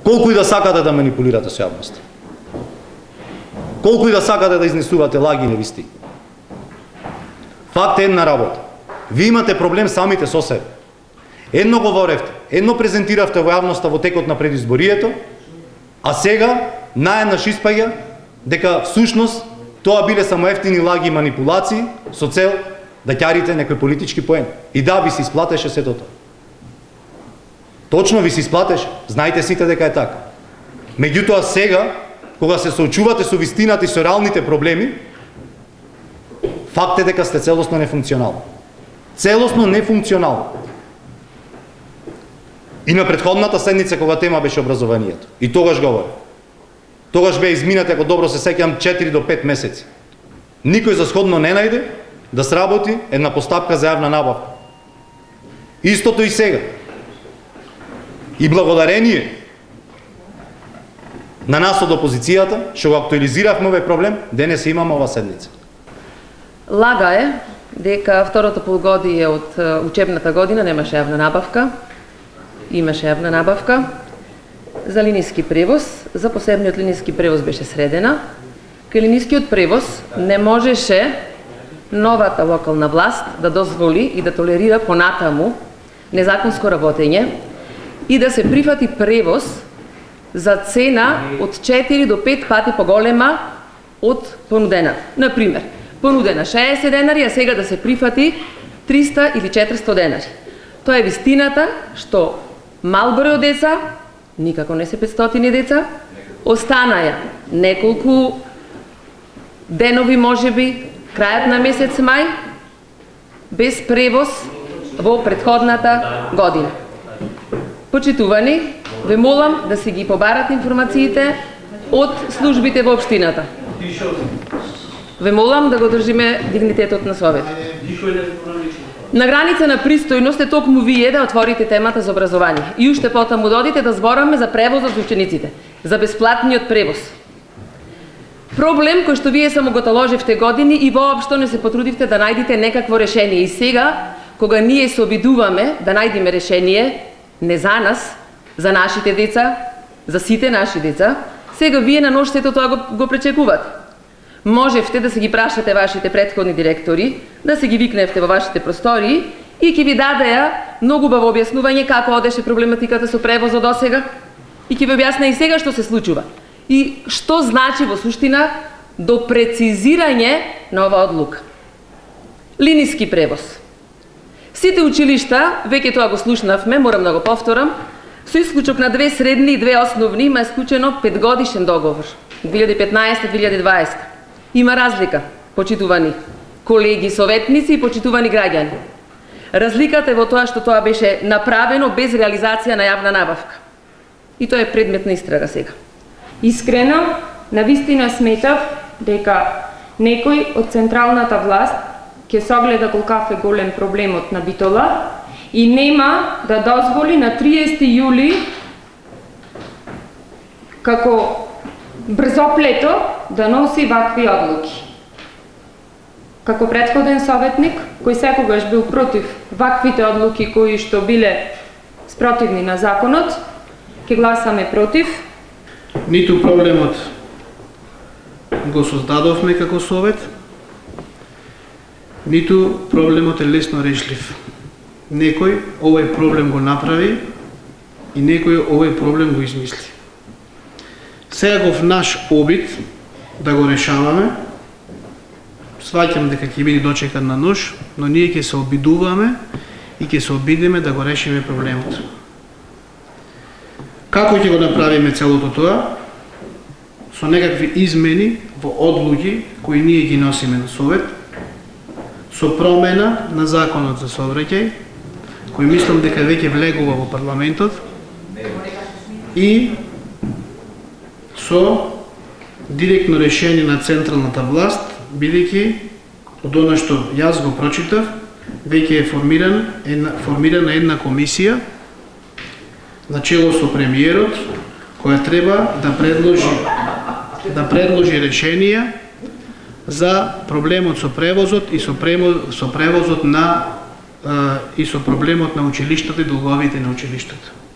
Колку и да сакате да манипулирате со јавноста. Колку и да сакате да изнесувате лаги и невисти. Факт е една работа. Ви имате проблем самите со себе. Едно говоревте, едно презентиравте во јавноста во текот на предизборието, а сега наеднаш испаѓа дека всушност тоа биле само ефтини лаги и манипулации со цел да ќарите некој политички поен. И да, ви се исплатеше сето тоа. Точно ви се исплатеше. Знаете сите дека е така. Меѓутоа сега, кога се соочувате со вистината и со реалните проблеми, факт е дека сте целосно нефункционални. Целосно нефункционални. И на претходната седница, кога тема беше образованието, и тогаш говори. Тогаш бе изминати, ако добро се сеќавам, 4 до 5 месеци. Никој за сходно не најде да сработи една постапка за јавна набавка. Истото и сега. И благодарение на нас од опозицијата, што го актуализиравме овој проблем, денес имаме ова седница. Лага е дека второто полугодие од учебната година немаше јавна набавка. Имаше јавна набавка за линиски превоз. За посебниот линиски превоз беше средена. Кај линискиот превоз не можеше новата локална власт да дозволи и да толерира понатаму незаконско работење и да се прифати превоз за цена од 4 до 5 пати поголема од понудена. Например, понудена 60 денари, а сега да се прифати 300 или 400 денари. Тоа е вистината што мал број од деца, никако не се 500 деца, останаја неколку денови можеби, крајот на месец мај, без превоз во претходната година. Почитувани, ве молам да се ги побарат информациите од службите во општината. Ве молам да го држиме дигнитетот на Совет. На граница на пристојност е токму вие да отворите темата за образование. И уште потаму додите да збораме за превозот за учениците, за бесплатниот превоз. Проблем кој што вие само го таложевте години и воопшто не се потрудивте да најдите некакво решение. И сега, кога ние се обидуваме да најдеме решение, не за нас, за нашите деца, за сите наши деца, сега вие на нож сето тоа го пречекувате. Можевте да се ги прашате вашите претходни директори, да се ги викневте во вашите простории и ќе ви дадеа многу убаво објаснување како одеше проблематиката со превозот до сега и ќе ви објасна и сега што се случува и што значи во суштина до прецизирање на оваа одлука. Линиски превоз. Сите училишта, веќе тоа го слушнавме, морам да го повторам, со исклучок на 2 средни и 2 основни има исклучено 5-годишен договор, 2015-2020. Има разлика, почитувани колеги, советници и почитувани граѓани. Разликата е во тоа што тоа беше направено без реализација на јавна набавка. И тоа е предмет на истрага сега. Искрено, навистина сметав дека некој од централната власт ќе согледа колкав е голем проблемот на Битола и нема да дозволи на 30 јули како брзоплето да носи вакви одлуки. Како претходен советник, кој секогаш бил против ваквите одлуки кои што биле спротивни на законот, ќе гласаме против. Ниту проблемот го создадовме како совет, ниту проблемот е лесно решлив. Некој овој проблем го направи и некој овој проблем го измисли. Сега в наш обид да го решаваме, сваќам дека ќе биде дочекан на нож, но ние ќе се обидуваме и ќе се обидиме да го решиме проблемот. Како ќе го направиме целото тоа? Со некакви измени во одлуки кои ние ги носиме на совет, со промена на законот за сообраќај, кој мислам дека веќе влегува во парламентот, и со директно решение на централната власт, бидејќи од она што јас го прочитав, веќе е формирана една комисија на чело со премиерот, која треба да предложи решенија за проблемот со превозот и со превозот на и со проблемот на училиштата и долговите на училиштата.